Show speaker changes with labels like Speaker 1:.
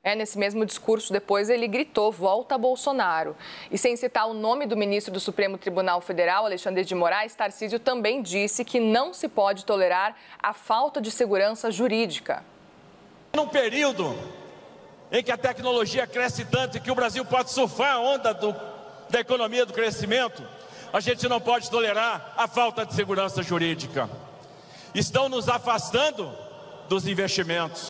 Speaker 1: Nesse mesmo discurso, depois ele gritou, volta Bolsonaro. E sem citar o nome do ministro do Supremo Tribunal Federal, Alexandre de Moraes, Tarcísio também disse que não se pode tolerar a falta de segurança jurídica.
Speaker 2: Num período em que a tecnologia cresce tanto e que o Brasil pode surfar a onda da economia do crescimento, a gente não pode tolerar a falta de segurança jurídica. Estão nos afastando dos investimentos.